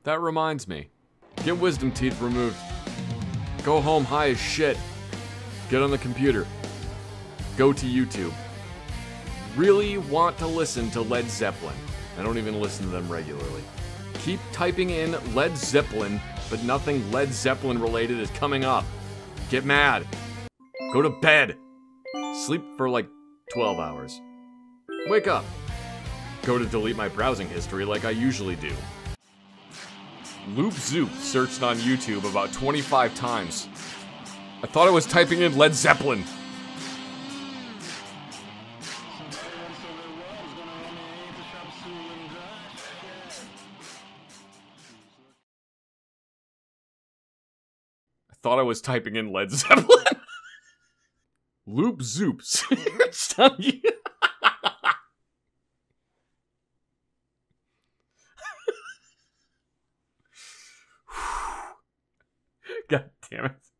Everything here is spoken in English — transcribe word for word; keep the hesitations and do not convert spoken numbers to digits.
That reminds me. Get wisdom teeth removed. Go home high as shit. Get on the computer. Go to YouTube. Really want to listen to Led Zeppelin. I don't even listen to them regularly. Keep typing in Led Zeppelin, but nothing Led Zeppelin related is coming up. Get mad. Go to bed. Sleep for like twelve hours. Wake up. Go to delete my browsing history like I usually do. Loop Zoop searched on YouTube about twenty-five times. I thought I was typing in Led Zeppelin. I thought I was typing in Led Zeppelin. Loop Zoop searched on YouTube. God damn it.